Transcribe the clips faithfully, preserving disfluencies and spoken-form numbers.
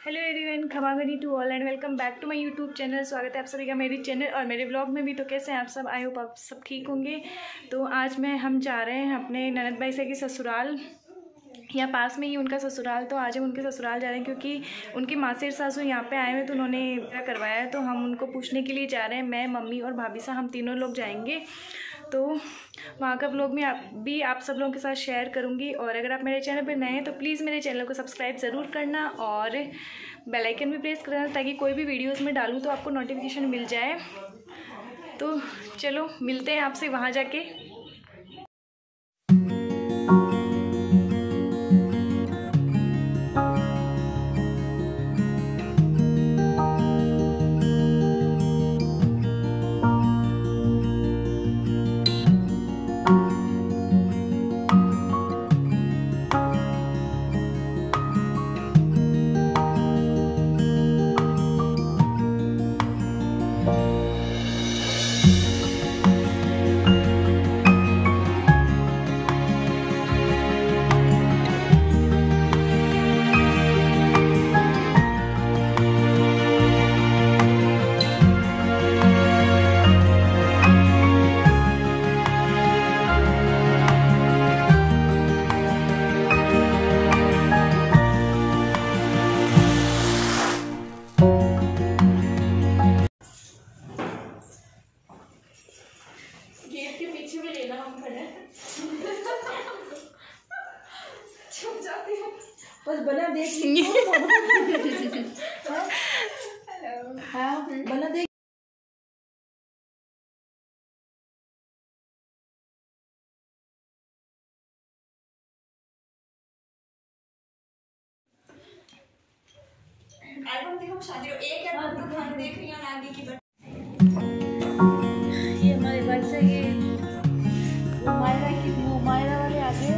Hello everyone, खमागनी to all and welcome back to my YouTube channel. स्वागत है आप सभी का मेरे चैनल और मेरे ब्लॉग में भी। तो कैसे हैं आप सब? आई होप आप सब ठीक होंगे। तो आज मैं हम जा रहे हैं अपने ननद भाई से की ससुराल, या पास में ही उनका ससुराल। तो आज हम उनके ससुराल जा रहे हैं क्योंकि उनकी मासिर सासू यहाँ पे आए हुए, तो उन्होंने क्या करवाया है, तो हम उनको पूछने के लिए जा रहे हैं। मैं, मम्मी और भाभी सा, हम तीनों लोग जाएंगे। तो वहाँ का व्लॉग में आप भी आप सब लोगों के साथ शेयर करूँगी। और अगर आप मेरे चैनल पर नए हैं तो प्लीज़ मेरे चैनल को सब्सक्राइब ज़रूर करना और बेल आइकन भी प्रेस करना, ताकि कोई भी वीडियोस में डालूँ तो आपको नोटिफिकेशन मिल जाए। तो चलो मिलते हैं आपसे वहाँ जाके। गेट के पीछे भी लेना, हम खड़े छुप जाती हूँ बस। बना देख हेलो हाँ बना देख। एल्बम देखो, शादी एक एल्बम तो खाने देख रही हूँ आगे की। ये हमारे घर से ये मायरा की वो मायरा वाले आगे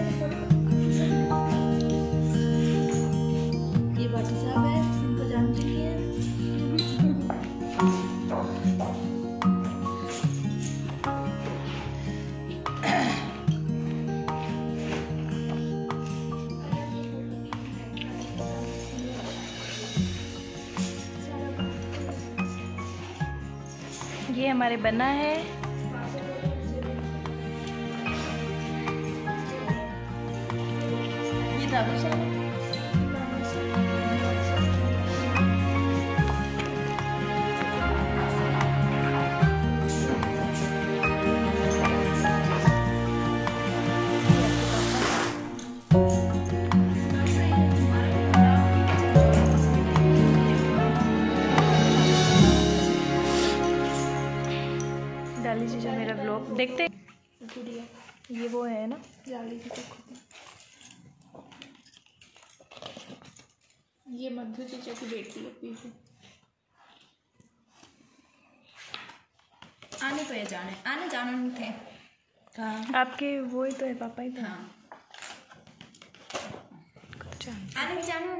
ये बाटी साहब है, इनको जानती नहीं है। ये हमारे बना है। ये दादू साहब डाल लीजिए जो मेरा ब्लॉग देखते गुड़िया। ये वो है ना, डाल लीजिए। देखो ये मधु चीचा की बेटी है पीछे। आने तो ये जाने आने जाने नहीं थे। हाँ आपके वो ही तो है, पापा ही तो। हाँ आने जाने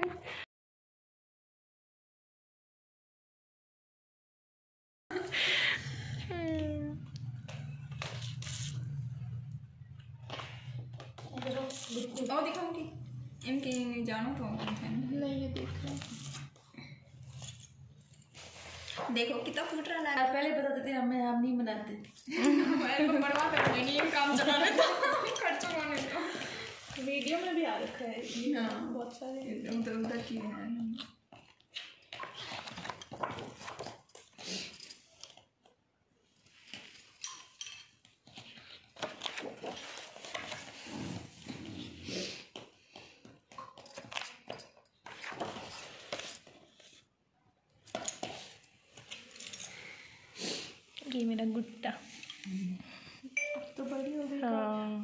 और दिखाऊंगी इनके जानो तो नहीं, ये देख रहे हैं। देखो कितना फूट रहा है। पहले बता देते हमें, हम नहीं बनाते मैं बनवा कर नहीं काम चला लेता खर्च होने का। वीडियो में भी आ रखा है। हाँ बहुत सारे एकदम तो उधर की है। ये मेरा गुट्टा तो बड़ी हो गई। हाँ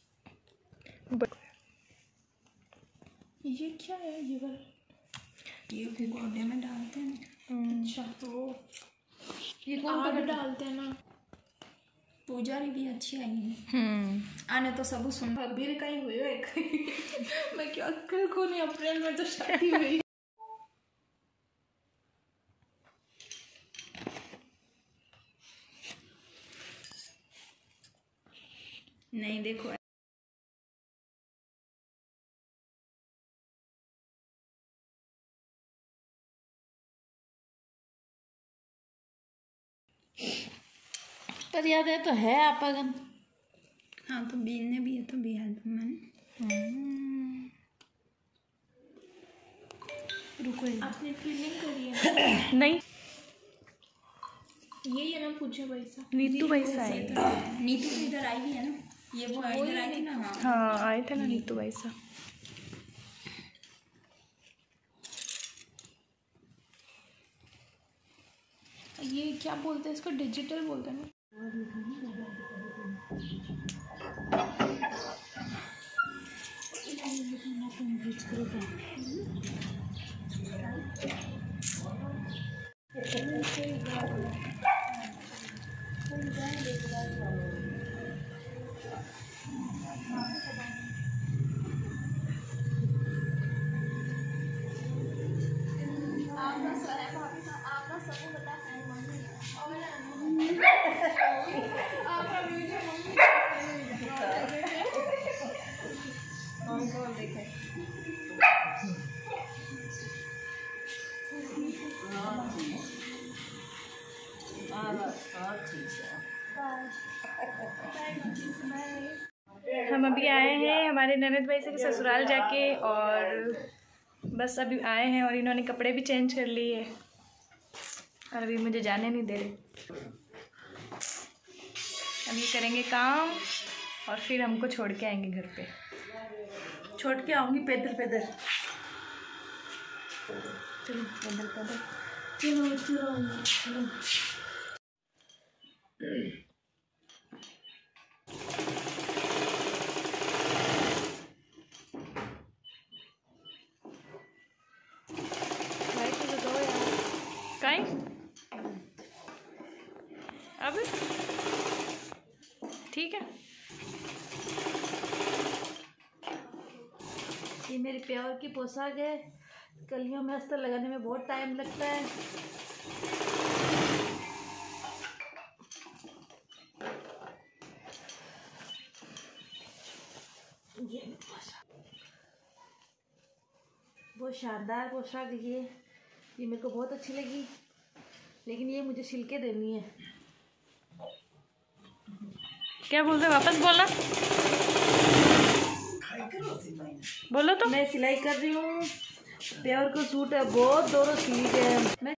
ये क्या है? ये वाला ये फिर गोडे में डालते हैं। अच्छा तो ये कौन आग डालते हैं ना। पुजारी भी अच्छी आई है। हम्म आने तो सब सुन अभी कहीं हुई है मैं क्या अक्ल को नहीं, अप्रैल में तो शादी हुई। नहीं देखो पर याद है तो है आपागन। हाँ तो बीने भी है तो भी है मैंने। रुको आपने फीलिंग करी है? नहीं, ये ये ना पूछो भाई साहब। नीतू पैसा है। नीतू तो इधर आई भी है ना, ये वो इधर आई थी ना। हाँ हाँ आए थे ना नीतू पैसा। ये क्या बोलते हैं इसको, डिजिटल बोलते हैं ना। हम अभी आए हैं हमारे ननद भाई से ससुराल जाके, और बस अभी आए हैं और इन्होंने कपड़े भी चेंज कर लिए और अभी मुझे जाने नहीं दे रहे। अभी करेंगे काम और फिर हमको छोड़ के आएंगे घर पे। छोड़ के आऊँगी पैदल पैदल। चलो पैदल पैदल चलो चलो चलो। काई अब ठीक है। ये मेरी प्योर की पोशाक है। कलियों में अस्तर लगाने में बहुत टाइम लगता है। ये बहुत शानदार पोशाक ये ये मेरे को बहुत अच्छी लगी, लेकिन ये मुझे सिल के देनी है। क्या बोल रहे, वापस बोला बोलो तो। मैं सिलाई कर रही हूँ, प्योर का सूट है, बहुत दोनों सिल के। मैं